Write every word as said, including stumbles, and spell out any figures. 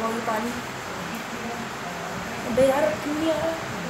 होगा ये पानी। अबे यार क्यों नहीं आ रहा?